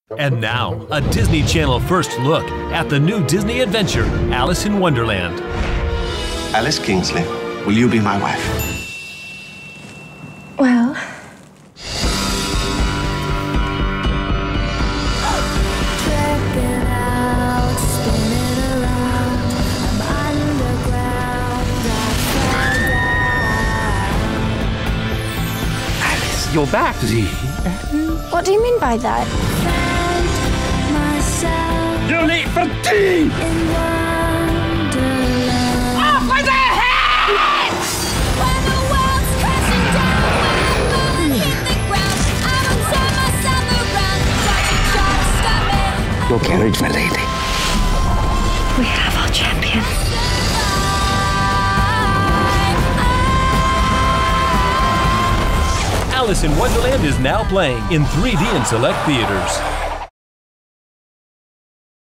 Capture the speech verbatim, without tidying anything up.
And now, a Disney Channel first look at the new Disney adventure, Alice in Wonderland. Alice Kingsley, will you be my wife? Well... Alice, you're back. What do you mean by that? You're late for tea! Off with their heads! When the world's crashing down, when I hit the ground, I don't turn myself around, try to try to stop it. Your carriage, my lady. We have our champion. Alice in Wonderland is now playing in three D in select theaters.